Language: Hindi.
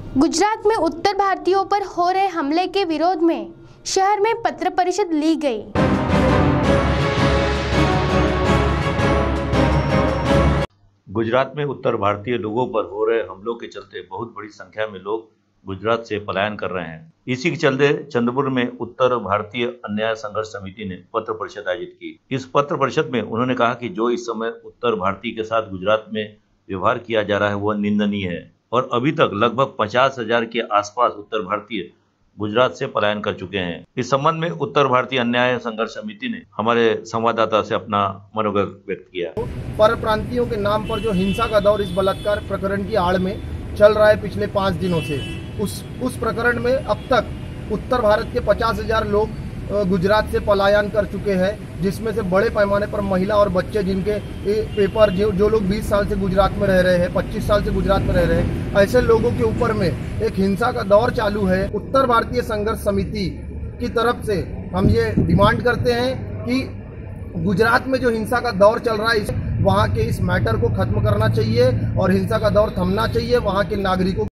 गुजरात में उत्तर भारतीयों पर हो रहे हमले के विरोध में शहर में पत्र परिषद ली गई। गुजरात में उत्तर भारतीय लोगों पर हो रहे हमलों के चलते बहुत बड़ी संख्या में लोग गुजरात से पलायन कर रहे हैं। इसी के चलते चंद्रपुर में उत्तर भारतीय अन्याय संघर्ष समिति ने पत्र परिषद आयोजित की। इस पत्र परिषद में उन्होंने कहा कि जो इस समय उत्तर भारतीय के साथ गुजरात में व्यवहार किया जा रहा है वह निंदनीय है और अभी तक लगभग 50,000 के आसपास उत्तर भारतीय गुजरात से पलायन कर चुके हैं। इस संबंध में उत्तर भारतीय अन्याय संघर्ष समिति ने हमारे संवाददाता से अपना मनोगत व्यक्त किया। पर प्रांतियों के नाम पर जो हिंसा का दौर इस बलात्कार प्रकरण की आड़ में चल रहा है पिछले 5 दिनों से, उस प्रकरण में अब तक उत्तर भारत के 50,000 लोग गुजरात से पलायन कर चुके हैं, जिसमें से बड़े पैमाने पर महिला और बच्चे जिनके पेपर जो लोग 20 साल से गुजरात में रह रहे हैं, 25 साल से गुजरात में रह रहे हैं, ऐसे लोगों के ऊपर में एक हिंसा का दौर चालू है। उत्तर भारतीय संघर्ष समिति की तरफ से हम ये डिमांड करते हैं कि गुजरात में जो हिंसा का दौर चल रहा है वहाँ के इस मैटर को खत्म करना चाहिए और हिंसा का दौर थमना चाहिए। वहाँ के नागरिकों